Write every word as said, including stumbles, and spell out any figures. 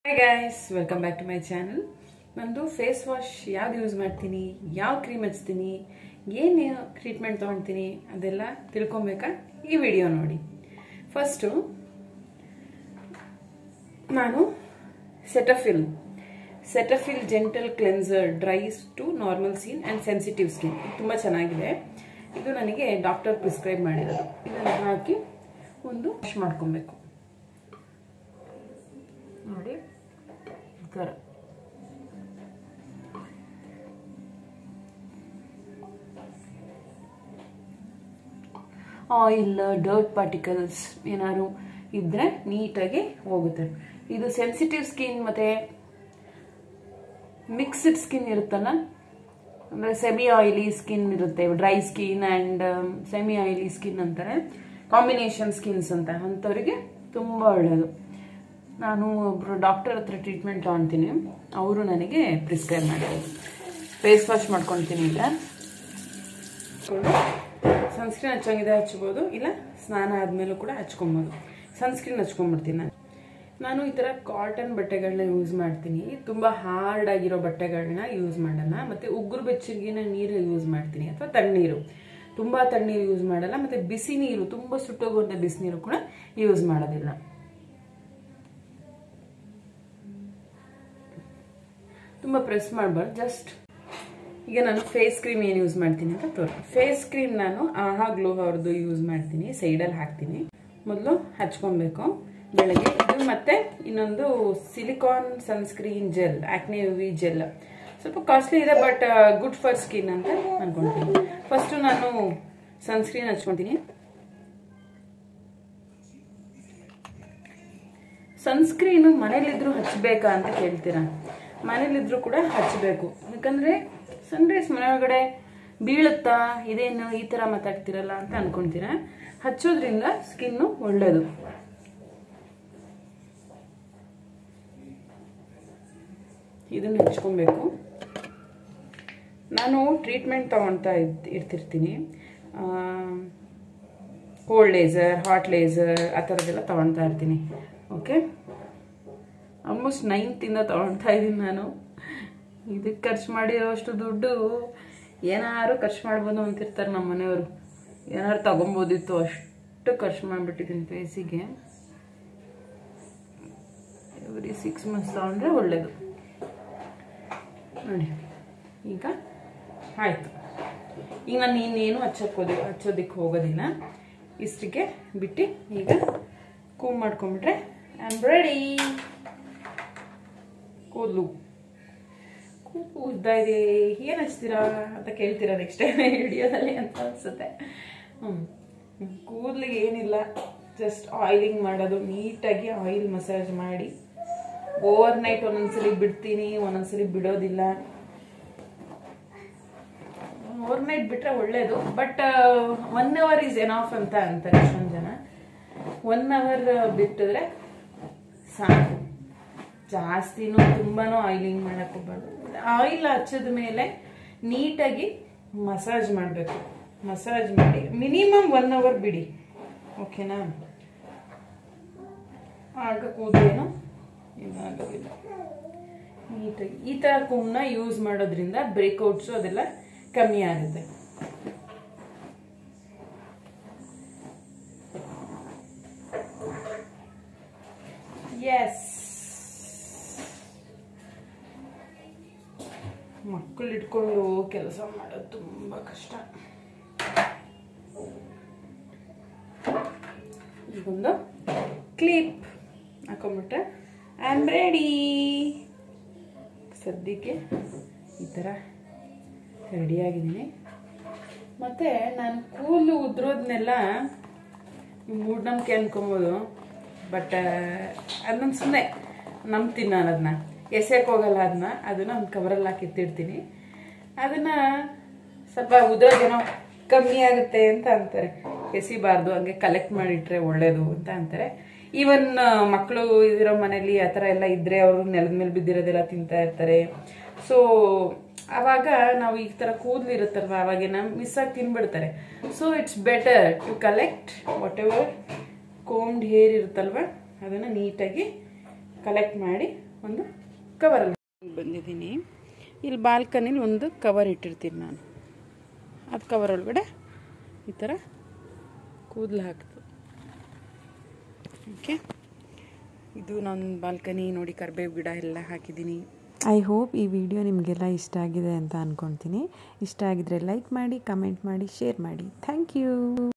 Hi guys, welcome back to my channel. ನಂದು face wash ಯಾವ್ದು use ಮಾಡ್ತೀನಿ, ಯಾವ ಕ್ರೀಮ್ ಹಚ್ತೀನಿ, ಏನು ಟ್ರೀಟ್ಮೆಂಟ್ ತೊಗೊಳ್ತೀನಿ ಅದೆಲ್ಲ ತಿಳ್ಕೊಬೇಕಾ ಈ ವಿಡಿಯೋ ನೋಡಿ. ಫಸ್ಟು ನಾನು Cetaphil Cetaphil gentle cleanser dries to normal skin and sensitive skin ತುಂಬ ಚೆನ್ನಾಗಿದೆ. ಇದು ನನಗೆ ಡಾಕ್ಟರ್ ಪ್ರಿಸ್ಕ್ರೈಬ್ ಮಾಡಿರೋದು. ಇದನ್ನು ಹಾಕಿ ಒಂದು ವಾಶ್ ಮಾಡ್ಕೊಬೇಕು ನೋಡಿ. ಈ ಥರ ಆಯಿಲ್, ಡರ್ಟ್ ಪಾರ್ಟಿಕಲ್ಸ್ ಏನಾದ್ರು ಇದ್ರೆ ನೀಟಾಗಿ ಹೋಗುತ್ತೆ. ಇದು ಸೆನ್ಸಿಟಿವ್ ಸ್ಕಿನ್ ಮತ್ತು ಮಿಕ್ಸ್ಡ್ ಸ್ಕಿನ್ ಇರುತ್ತಲ್ಲ, ಅಂದರೆ ಸೆಮಿ ಆಯಿಲಿ ಸ್ಕಿನ್ ಇರುತ್ತೆ, dry skin and semi oily skin ಅಂತಾರೆ, ಕಾಂಬಿನೇಷನ್ ಸ್ಕಿನ್ಸ್ ಅಂತ, ಅಂಥವರಿಗೆ ತುಂಬ ಒಳ್ಳೆಯದು. ನಾನು ಒಬ್ಬರು ಡಾಕ್ಟರ್ ಹತ್ರ ಟ್ರೀಟ್ಮೆಂಟ್ ತೊಗೊಳ್ತೀನಿ, ಅವರು ನನಗೆ ಪ್ರಿಸ್ಕ್ರೈಬ್ ಮಾಡಿರೋದು. ಫೇಸ್ ವಾಶ್ ಮಾಡ್ಕೊಳ್ತೀನಿ. ಈಗ ಸನ್ಸ್ಕ್ರೀನ್ ಹಚ್ಚೋಂಗಿದೆ ಹಚ್ಬೋದು, ಇಲ್ಲ ಸ್ನಾನ ಆದಮೇಲೂ ಕೂಡ ಹಚ್ಕೊಬೋದು. ಸನ್ಸ್ಕ್ರೀನ್ ಹಚ್ಕೊಂಡ್ಬಿಡ್ತೀನಿ ನಾನು. ನಾನು ಈ ಥರ ಕಾಟನ್ ಬಟ್ಟೆಗಳನ್ನ ಯೂಸ್ ಮಾಡ್ತೀನಿ, ತುಂಬ ಹಾರ್ಡ್ ಆಗಿರೋ ಬಟ್ಟೆಗಳನ್ನ ಯೂಸ್ ಮಾಡಲ್ಲ. ಮತ್ತು ಉಗುರು ಬೆಚ್ಚಗಿನ ನೀರು ಯೂಸ್ ಮಾಡ್ತೀನಿ, ಅಥವಾ ತಣ್ಣೀರು, ತುಂಬ ತಣ್ಣೀರು ಯೂಸ್ ಮಾಡಲ್ಲ. ಮತ್ತು ಬಿಸಿ ನೀರು, ತುಂಬ ಸುಟ್ಟೋಗುವಂಥ ಬಿಸಿ ನೀರು ಕೂಡ ಯೂಸ್ ಮಾಡೋದಿಲ್ಲ. ತುಂಬ ಪ್ರೆಸ್ ಮಾಡಬಾರ್ದು, ಜಸ್ಟ್. ಈಗ ನಾನು ಫೇಸ್ ಕ್ರೀಮ್ ಏನು ಯೂಸ್ ಮಾಡ್ತೀನಿ ಅಂತ ತೋರಿ. ಫೇಸ್ ಕ್ರೀಮ್ ನಾನು ಆಹಾ ಗ್ಲೋ ಅವ್ರದ್ದು ಯೂಸ್ ಮಾಡ್ತೀನಿ, ಸೈಡಲ್ಲಿ ಹಾಕ್ತೀನಿ. ಮೊದಲು ಹಚ್ಕೊಬೇಕು ಬೆಳಗ್ಗೆ. ಇದು ಮತ್ತೆ ಇನ್ನೊಂದು silicon sunscreen gel, acne U V gel, ಸ್ವಲ್ಪ ಕಾಸ್ಟ್ಲಿ ಇದೆ ಬಟ್ ಗುಡ್ ಫಾರ್ ಸ್ಕಿನ್ ಅಂತ ಅನ್ಕೊಂತೀನಿ. ಫಸ್ಟು ನಾನು ಸನ್ಸ್ಕ್ರೀನ್ ಹಚ್ಕೊತೀನಿ. ಸನ್ಸ್ಕ್ರೀನು ಮನೇಲಿದ್ರು ಹಚ್ಚಬೇಕಾ ಅಂತ ಕೇಳ್ತೀರಾ? ಮನೇಲಿದ್ರು ಕೂಡ ಹಚ್ಚಬೇಕು, ಯಾಕಂದರೆ ಸನ್ರೈಸ್ ಮನೆಯೊಳಗಡೆ ಬೀಳುತ್ತಾ, ಇದೇನು ಈ ಥರ ಮಾತಾಡ್ತಿರಲ್ಲ ಅಂತ ಅನ್ಕೊಂತೀರಾ. ಹಚ್ಚೋದ್ರಿಂದ ಸ್ಕಿನ್ನು ಒಳ್ಳೆಯದು. ಇದನ್ನು ಹಚ್ಕೊಬೇಕು. ನಾನು ಟ್ರೀಟ್ಮೆಂಟ್ ತೊಗೊಳ್ತಾ ಇರ್ತಿರ್ತೀನಿ, ಕೋಲ್ಡ್ ಲೇಸರ್, ಹಾಟ್ ಲೇಸರ್, ಆ ಥರದ್ದೆಲ್ಲ ತೊಗೊಳ್ತಾ ಇರ್ತೀನಿ. ಓಕೆ, ಆಲ್ಮೋಸ್ಟ್ ನೈನ್ತಿಂದ ತೊಗೊಳ್ತಾ ಇದ್ದೀನಿ ನಾನು. ಇದಕ್ಕೆ ಖರ್ಚು ಮಾಡಿರೋಷ್ಟು ದುಡ್ಡು ಏನಾದ್ರು ಖರ್ಚು ಮಾಡ್ಬೋದು ಅಂತಿರ್ತಾರೆ ನಮ್ಮ ಮನೆಯವರು. ಏನಾದ್ರು ತೊಗೊಬೋದಿತ್ತು, ಅಷ್ಟು ಖರ್ಚು ಮಾಡಿಬಿಟ್ಟಿದ್ದೀನಿ ಫೇಸಿಗೆ. ಎವ್ರಿ ಸಿಕ್ಸ್ ಮಂತ್ಸ್ ತೊಗೊಂಡ್ರೆ ಒಳ್ಳೆಯದು ನೋಡಿ. ಈಗ ಆಯಿತು. ಈಗ ನಾನು ಇನ್ನೇನು ಹಚ್ಚೋಕೋದು ಹಚ್ಚೋದಕ್ಕೆ ಹೋಗೋದಿಲ್ಲ, ಇಷ್ಟಕ್ಕೆ ಬಿಟ್ಟು ಈಗ ಕೂಮ್ ಮಾಡ್ಕೊಂಬಿಟ್ರೆ ಐ ಆಮ್ ರೆಡಿ. ಕೂದಲು ಕೂದಲು ಉದ್ದ ಇದೆ, ಏನು ಹಚ್ತೀರಾ ಅಂತ ಕೇಳ್ತೀರಾ ನೆಕ್ಸ್ಟ್ ಟೈಮ್ ವಿಡಿಯೋದಲ್ಲಿ ಅಂತ ಅನಿಸುತ್ತೆ. ಹ್ಞೂ ಕೂದಲಿಗೆ ಏನಿಲ್ಲ, ಜಸ್ಟ್ ಆಯಿಲಿಂಗ್ ಮಾಡೋದು. ನೀಟಾಗಿ ಆಯಿಲ್ ಮಸಾಜ್ ಮಾಡಿ ಓವರ್ ನೈಟ್ ಒಂದೊಂದ್ಸಲಿ ಬಿಡ್ತೀನಿ, ಒಂದೊಂದ್ಸಲಿ ಬಿಡೋದಿಲ್ಲ. ಓವರ್ ನೈಟ್ ಬಿಟ್ಟರೆ ಒಳ್ಳೆಯದು, but one hour is enough ಅಂತ ಅಂತಾರೆ ಎಷ್ಟೊಂದು ಜನ. ಒನ್ ಅವರ್ ಬಿಟ್ಟಿದ್ರೆ ಸಾಕು. ಜಾಸ್ತಿನೂ ತುಂಬಾನು ಆಯಿಲಿಂಗ್ ಮಾಡಕ್ಕೆ ಹೋಗ್ಬಾರ್ದು. ಆಯಿಲ್ ಹಚ್ಚಿದ ಮೇಲೆ ನೀಟಾಗಿ ಮಸಾಜ್ ಮಾಡಬೇಕು. ಮಸಾಜ್ ಮಾಡಿ ಮಿನಿಮಮ್ ಒನ್ ಅವರ್ ಬಿಡಿ, ಓಕೆನಾ? ಆಗ ಕೂದಲೇನು ಏನಾಗೋದಿಲ್ಲ. ನೀಟಾಗಿ ಈ ಥರ ಕೂಮ್ನ ಯೂಸ್ ಮಾಡೋದ್ರಿಂದ ಬ್ರೇಕ್ಔಟ್ಸು ಅದೆಲ್ಲ ಕಮ್ಮಿ ಆಗುತ್ತೆ. ಎಸ್, ಮಕ್ಕಳು ಇಟ್ಕೊಂಡು ಕೆಲಸ ಮಾಡೋದು ತುಂಬ ಕಷ್ಟ. ಈಗೊಂದು ಕ್ಲಿಪ್ ಹಾಕೊಂಡ್ಬಿಟ್ರೆ ಐ ಆಮ್ ರೆಡಿ. ಸದ್ಯಕ್ಕೆ ಈ ಥರ ರೆಡಿಯಾಗಿದ್ದೀನಿ. ಮತ್ತು ನಾನು ಕೂದಲು ಉದ್ರೋದನ್ನೆಲ್ಲ ಮೂಢನಂಬಿಕೆ ಅನ್ಕೊಬೋದು, ಬಟ್ ಅದನ್ನ ಸುಮ್ಮನೆ ನಂಬ್ತೀನಿ ನಾನು. ಅದನ್ನ ಎಸೆಯಕ್ಕೆ ಹೋಗಲ್ಲ, ಅದನ್ನ ಅದನ್ನು ಒಂದು ಕವರಲ್ಲಿ ಹಾಕಿ ಎತ್ತಿಡ್ತೀನಿ. ಅದನ್ನು ಸ್ವಲ್ಪ ಉದ್ರೋದೇನೋ ಕಮ್ಮಿ ಆಗುತ್ತೆ ಅಂತ ಅಂತಾರೆ, ಎಸಿಬಾರ್ದು, ಹಂಗೆ ಕಲೆಕ್ಟ್ ಮಾಡಿಟ್ರೆ ಒಳ್ಳೇದು ಅಂತ ಅಂತಾರೆ. ಈವನ್ ಮಕ್ಕಳು ಇದಿರೋ ಮನೇಲಿ ಆ ಥರ ಎಲ್ಲ ಇದ್ದರೆ ಅವರು ನೆಲದ ಮೇಲೆ ಬಿದ್ದಿರೋದೆಲ್ಲ ತಿಂತಾ ಇರ್ತಾರೆ. ಸೊ ಆವಾಗ ನಾವು ಈ ಥರ ಕೂದಲು ಇರುತ್ತಲ್ವ, ಅವಾಗೇನ ಮಿಸ್ ಆಗಿ ತಿನ್ಬಿಡ್ತಾರೆ. So it's better to collect whatever combed hair ಇರುತ್ತಲ್ವ, ಅದನ್ನು ನೀಟಾಗಿ ಕಲೆಕ್ಟ್ ಮಾಡಿ ಒಂದು ಕವರಲ್ಲಿ ಬಂದಿದ್ದೀನಿ. ಇಲ್ಲಿ ಬಾಲ್ಕನಿಲಿ ಒಂದು ಕವರ್ ಇಟ್ಟಿರ್ತೀನಿ ನಾನು. ಅದು ಕವರ್ ಒಳಗಡೆ ಈ ಥರ ಕೂದಲು ಹಾಕ್ತು. ಓಕೆ, ಇದು ನನ್ನ ಬಾಲ್ಕನಿ ನೋಡಿ. ಕರಿಬೇವು ಗಿಡ ಎಲ್ಲ ಹಾಕಿದ್ದೀನಿ. ಐ ಹೋಪ್ ಈ ವಿಡಿಯೋ ನಿಮಗೆಲ್ಲ ಇಷ್ಟ ಆಗಿದೆ ಅಂತ ಅಂದ್ಕೊಳ್ತೀನಿ. ಇಷ್ಟ ಆಗಿದ್ರೆ ಲೈಕ್ ಮಾಡಿ, ಕಮೆಂಟ್ ಮಾಡಿ, ಶೇರ್ ಮಾಡಿ. Thank you.